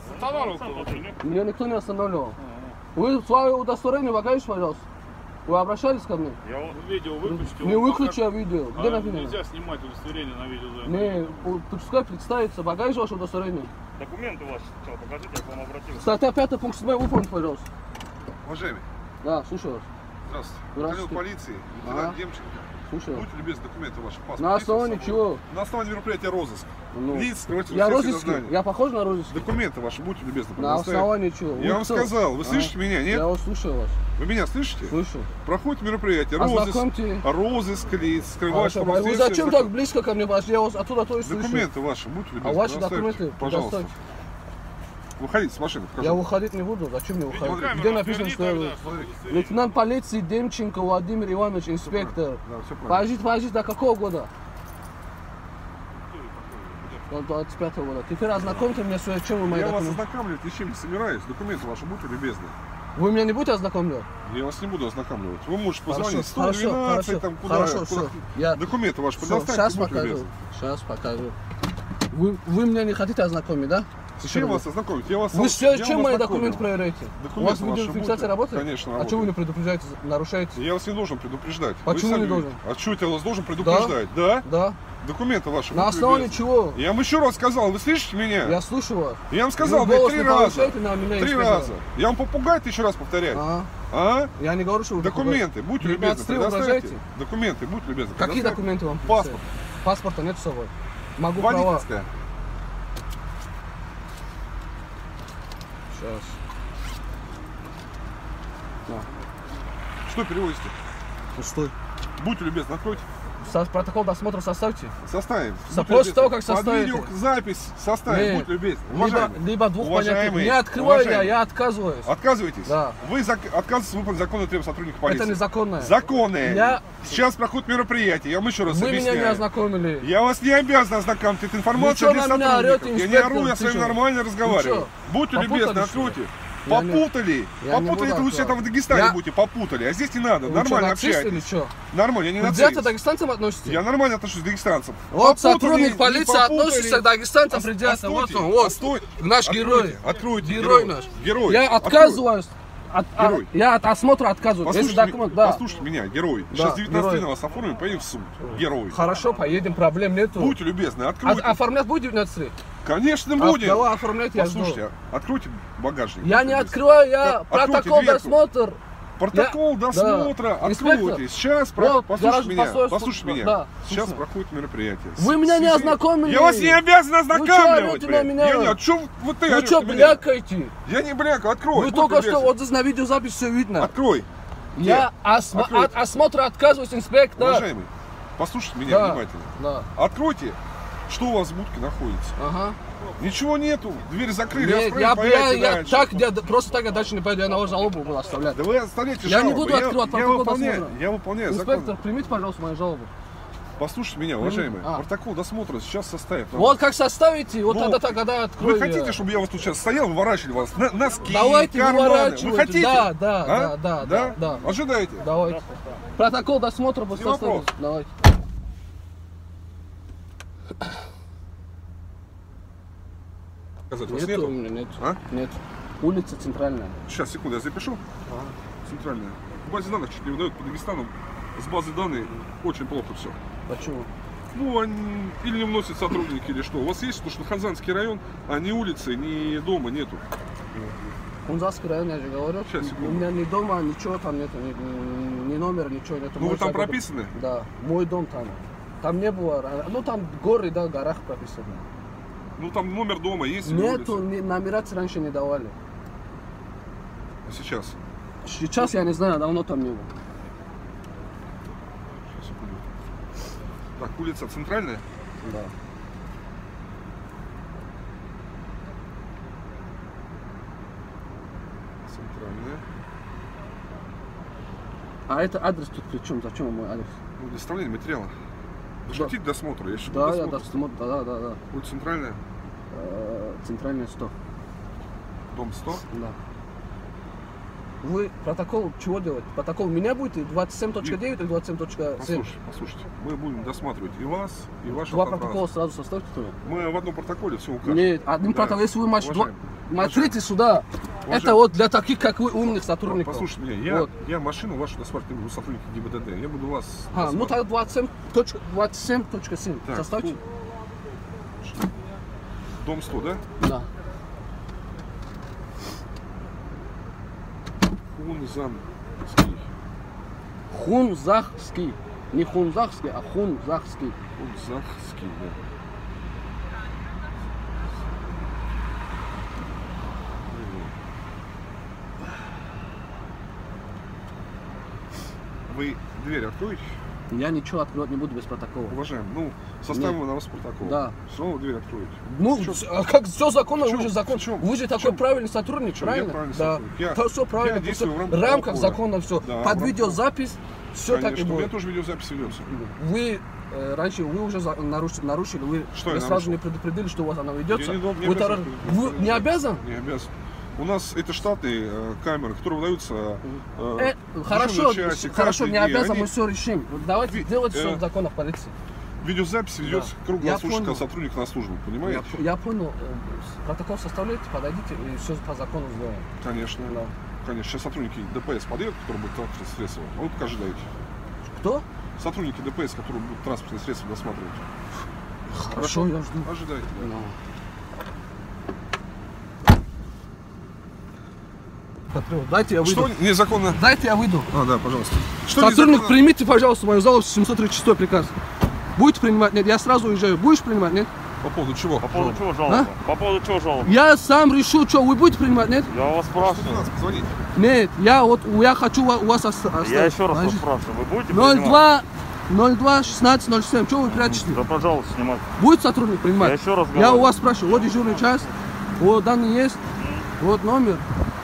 останавливал кто-то? Меня никто не останавливал. Вы свое удостоверение покажите, пожалуйста. Вы обращались ко мне? Я вот видео выключил. Не выключил видео. Где написано? Нельзя снимать удостоверение на видео. Не, пускай представится. Покажите ваше удостоверение. Документы ваши сначала покажите, я к вам обратился. Статья 5, пункт 7, выполните, пожалуйста. Уважаемый. Да, слушаю вас. Здравствуйте. Здравствуйте. Отдел полиции, лейтенант Демченко. Слушаю. Будьте любезны, документы ваши, паспорт. На основании чего? На основании мероприятия розыск. Ну, Лиц, скрывайте я следствие розыск? дознания. Я похож на розыск? Документы ваши, будьте любезны, На предоставить. основании чего? Я вам сказал, вы слышите меня, нет? Я вас слушаю вас. Вы меня слышите? Слышу. Проходит мероприятие, Ознакомьте. розыск лиц, скрывать Хорошо, вы зачем так близко ко мне пошли? Я вас оттуда то и слышу. Документы ваши, будьте любезны, А ваши предоставьте, документы пожалуйста. предоставьте. Выходите с машины, покажу. Я выходить не буду. Зачем мне выходить? Видеокамера Где написано, что отверни я... тогда, Лейтенант полиции Демченко Владимир Иванович, инспектор. Да, все правильно. Подождите, до какого года? До 25 года. Теперь ознакомьте меня с чем вы мои Я вас документы. ознакомливать ни с чем не собираюсь. Документы ваши, будьте любезны. Вы меня не будете ознакомливать? Я вас не буду ознакомливать. Вы можете Хорошо, позвонить хорошо, 112, хорошо, там куда. хорошо, все. Я... Документы ваши Все, предоставьте, сейчас будьте покажу. любезны. Сейчас покажу. Вы меня не хотите ознакомить, да? С чем вас ознакомить? Я вас Вы все, я чем вас мои ознакомил. документы проверяете? Документы У вас ваши видеофиксация будут? работает? Конечно, А работает. чего вы не предупреждаете, нарушаете? Я вас не должен предупреждать. Почему Вы сами не должен? видите. А что это я вас должен предупреждать? Да? Да. Документы ваши. На будьте основании любезны. чего? Я вам еще раз сказал, вы слышите меня? Я слушаю вас. Я вам сказал, Вы блядь, голос 3 не раза. повышайте на меня, 3 инспектор. раза. Я вам попугай еще раз повторяю. А? Я не говорю, что вы Документы, будьте любезны, 19 предоставьте. угрожаете? Документы, будьте любезны. Какие предоставьте. документы вам? Паспорт. Паспорта нет с собой. Могу права. Водительская. Сейчас. На. Что перевозите? Пустой. Будьте любезны, откройте. Протокол досмотра составьте. Составим. После того, как составите. Под видео запись составим, Нет. будьте любезны. Уважаемый. Либо двух понятий. Уважаемый. Не открываю Уважаемый. я отказываюсь. Отказываетесь? Да. Вы отказываетесь выполнить законные требования сотрудников полиции. Это незаконное. Законные. Я- Сейчас проходит мероприятие, я вам еще раз Вы объясняю. меня не ознакомили. Я вас не обязан ознакомить, это информация Вы для что на меня сотрудников. орете, Я не инспектор? ору, я Ты с вами что? нормально разговариваю. что, Будьте попутали, любезны, что ли? откройте. Я не- Попутали. я не Попутали, буду это вы все там в открывать. Дагестане Я- будете, попутали. А здесь не надо, Вы нормально что, нацист или общайтесь. что? Нормально, я не Вы нацист. где-то к дагестанцам относитесь? Я нормально отношусь к дагестанцам. Вот Попутали, сотрудник не полиции попутали. относится к дагестанцам, А предельно. Вот стойте, он, вот. а стой. Наш Откройте, герой. Откройте. Герой наш. Герой. Я отказываюсь. Герой. Я от осмотра отказываюсь. Если Послушайте, документ, да. послушайте меня, герой. Да, Сейчас 19 герой. на вас оформим, поедем в суд. Герой. Хорошо, поедем, проблем нету. Будьте любезны, откройте. Оформлять будете 19? Конечно, будем. Давай оформлять, я жду. Послушайте, откройте багажник. Я будьте не любезны. открываю, я Откройте протокол дверку. досмотр. Протокол Я- досмотра, да. откройте. Инспектор. Сейчас, Вот, послушайте гараж меня, постой, послушайте меня. да, Сейчас слушаю. проходит мероприятие. Вы меня не Связи- ознакомили. Я вас не обязан ознакомливать, орете на блядь. меня? Я не, а чё вот ты Вы орёшь что, на меня? блякаете? Я не блякаю, открой. Вы будь только любезен. что, вот здесь на видеозапись все видно. Открой. Я Откройте. от осмотра отказываюсь, инспектор. Уважаемый, послушайте меня Да. внимательно. Да. Откройте, что у вас в будке находится. Ага. Ничего нету, дверь закрыли, Нет, поедете я дальше. так, просто так я дальше не пойду, я на вас жалобу буду оставлять. Да вы оставляйте Я не жалобу. буду открывать я протокол выполняю, досмотра. я выполняю Инспектор, закон. примите, пожалуйста, мою жалобу. Послушайте меня, уважаемый. А. Протокол досмотра сейчас составит. Вот как составите, вот Ну, тогда открою. Вы хотите, чтобы я вас тут сейчас стоял, выворачивали вас? Носки, Давайте карманы. Вы выворачивайте. хотите? Да, А? да. Ожидайте. Давайте. Протокол досмотра пусть Не вопрос. составите. Давайте. Сказать, вас Нету у нету? меня, нет. А? Нет. Улица Центральная. Сейчас, секунду, я запишу. Центральная. В базе данных чуть не выдают по Дагестану. С базы данных очень плохо все. Почему? Ну, они или не вносят сотрудники, или что. У вас есть, потому что Ханзанский район, а ни улицы, ни дома нету. Кунзасский район, я же говорю. Сейчас, секунду. У меня ни дома, ничего там нету, ни номера, ничего нету. Ну, вы Мой там загород- прописаны? Да, мой дом там. Там не было, ну там горы, да, в горах прописаны. Ну, там номер дома есть или Нету, улица? номерать раньше не давали. А сейчас? Сейчас я не знаю, давно там не был. Сейчас, секунду. Так, улица Центральная? Да. Центральная. А это адрес тут при чем? Зачем мой адрес? Ну, для составления материала. Вы же Да. хотите досмотра? Я Да, я досмотр, да. Улица Центральная, Центральная 100. дом 100. Да. Вы протокол чего делаете? Протокол меня будете 27.9 и 27.7? Послушайте, мы будем досматривать и вас, и ваш Два автотранспорт. протокола сразу составьте. Мы в одном протоколе все укажем. Нет, одним Да. протоколом, если вы Уважаемый, смотрите сюда, Уважаемый. это вот для таких, как вы, умных сотрудников. Послушайте меня, Вот. я машину вашу досматриваю, буду сотрудники ГИБДД. Я буду вас... Ну тогда 27.7 Так, составьте. Дом 100, да? Да. Хунзанский. Хунзахский. Не Хунзахский, а Хунзахский. Хунзахский, да. Вы дверь откроете? Я ничего открывать не буду без протокола. Уважаемый, ну, составим на вас протокол. Да. Все равно дверь откроете. Ну, а как все законно, В чем? вы же закон. В чем? Вы же В такой чем? правильный сотрудник, В чем? Я правильно? правильный Да. сотрудник. Я- То все правильно, я то действую всё в в рамках рамках закона. закона все. Да, в Под рамках. видеозапись все так и Конечно, у меня будет. тоже видеозапись ведется. Вы раньше вы уже нарушили, вы Что я сразу нарушил? не предупредили, что у вас она ведется. Я не Вы обязан тарар- предупредить. вы не обязан? Не обязан. У нас это штатные камеры, которые выдаются Хорошо, дежурный часик, хорошо, каждый не день. обязан, Они- мы все решим. Давайте делать все э, в законах полиции. Видеозапись ведется Да. круглосуточно, Я понял. сотрудник на службу, понимаете? Я понял. Протокол составляйте, подойдите и все по закону сделаем. Конечно. Да. Конечно. Сейчас сотрудники ДПС подъедут, которые будут транспортные средства. А вы пока ожидаете. Кто? Сотрудники ДПС, которые будут транспортные средства досматривать. Хорошо, я жду. Ожидайте. Да. Ну. Дайте я выйду. Что незаконно? Дайте я выйду. Да, пожалуйста. Что Сотрудник, незаконно? примите, пожалуйста, мою залу 736 приказ. Будете принимать? Нет, я сразу уезжаю. Будешь принимать? Нет? По поводу чего? По поводу чего жалоба? По поводу чего жалоба? Я сам решу, что вы будете принимать? Нет? Я вас спрашиваю. 112, позвоните. Нет, я хочу у вас оставить. Я еще раз вас Значит, спрашиваю. Вы будете принимать? 02 16 07. Что вы прячете? Да, пожалуйста, снимать. Будет сотрудник принимать? Я еще раз Я говорю. у вас спрашиваю. Вот дежурный час. Вот данные есть. Вот номер.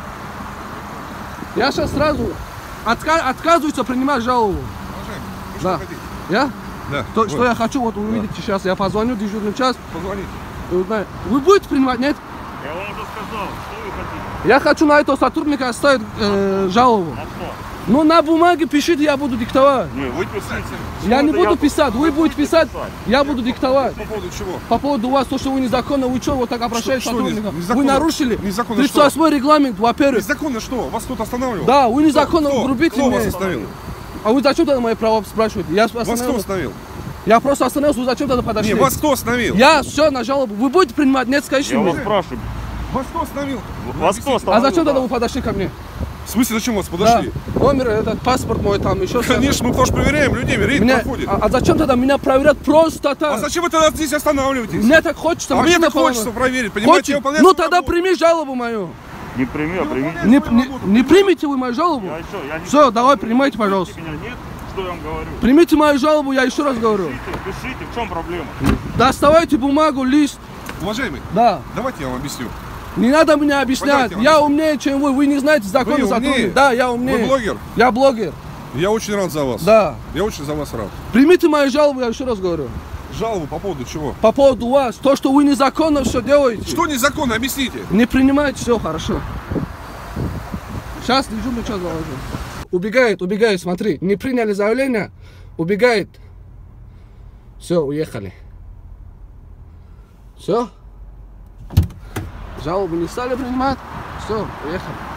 Я сейчас сразу отказываюсь принимать жалобу. Уважаемый, вы Да. что хотите? Я? Да. То, Вы. что я хочу, вот вы увидите сейчас. Я позвоню дежурный час. Позвоните. И узнаю. Вы будете принимать? Нет? Я вам уже сказал, что вы хотите. Я хочу на этого сотрудника оставить жалобу. На что? Ну на бумаге пишите, я буду диктовать. Не, вы писайте. Я не Что-то буду я- писать, вы будете писать, я буду диктовать. По поводу чего? По поводу вас, то, что вы незаконно, вы что, вот так обращаетесь к что сотрудникам? Вы незаконно? нарушили Незаконно 38 регламент, во-первых. Незаконно что? Вас кто-то останавливал? Да, вы незаконно Кто? грубите Кто вас меня. остановил? А вы зачем тогда мои права спрашиваете? Я Вас кто остановился. остановил? Я просто остановился, вы зачем тогда подошли? Не, вас кто остановил? Я все на жалобу. Вы будете принимать? Нет, скажите Я вас мне. спрашиваю. Вас кто остановил? Вас кто А остановил? зачем тогда Да. вы подошли ко мне? В смысле, зачем вас Да. подошли? Номер, этот паспорт мой там, еще что-то. Конечно, мы тоже проверяем людей, рейд Меня... проходит. А зачем тогда меня проверять просто так? А зачем вы тогда здесь останавливаетесь? Мне так хочется. А мне машина так хочется поломана. проверить, понимаете? Хочет? Я выполняю Ну свою тогда работу. прими жалобу мою. Не прими, а примите. Не примите вы мою жалобу? Я еще, я не- Все, давай, Вы принимайте, слышите пожалуйста. меня? Нет? Что я вам говорю? Примите мою жалобу, я еще раз говорю. Пишите, в чем проблема? Доставайте бумагу, лист. Уважаемый, Да. давайте я вам объясню. Не надо мне объяснять. Пойдемте, Я умнее, чем вы. Вы не знаете законы Вы умнее? сотрудника. Да, я умнее. Вы блогер? Я блогер. Я очень рад за вас. Да. Я очень за вас рад. Примите мою жалобу, я еще раз говорю. Жалобу по поводу чего? По поводу вас. То, что вы незаконно все делаете. Что незаконно? Объясните. Не принимайте, все хорошо. Сейчас дежурный час заложу. Убегает, смотри. Не приняли заявление, убегает. Все, уехали. Все. Жалобу не стали принимать. Все, уехали.